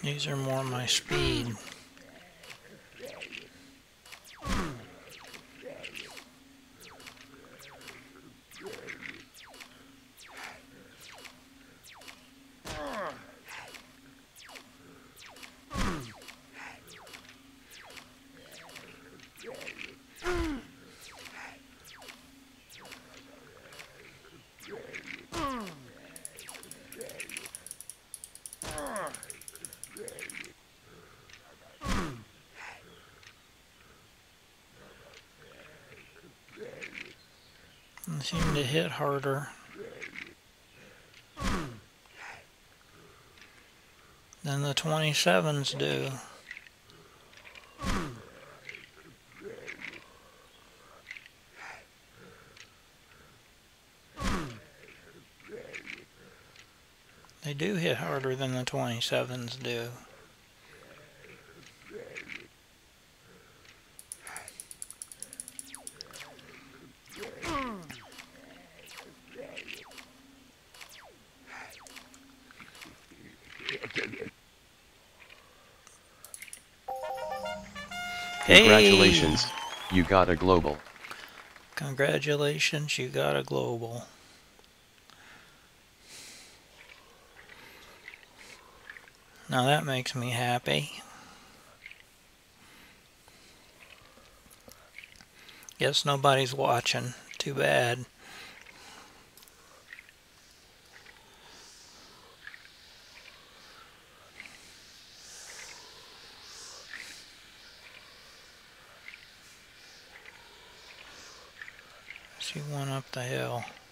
These are more my speed. They seem to hit harder than the 27s do. They do hit harder than the 27s do. Congratulations, you got a global. Congratulations, you got a global. Now that makes me happy. Guess nobody's watching. Too bad. See one up the hill.